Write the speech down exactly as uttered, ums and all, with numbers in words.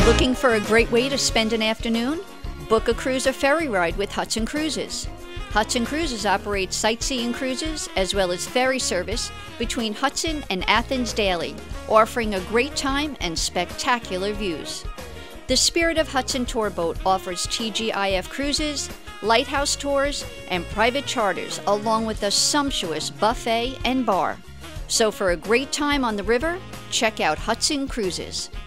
Looking for a great way to spend an afternoon? Book a cruise or ferry ride with Hudson Cruises. Hudson Cruises operates sightseeing cruises as well as ferry service between Hudson and Athens daily, offering a great time and spectacular views. The Spirit of Hudson tour boat offers T G I F cruises, lighthouse tours, and private charters, along with a sumptuous buffet and bar. So for a great time on the river, check out Hudson Cruises.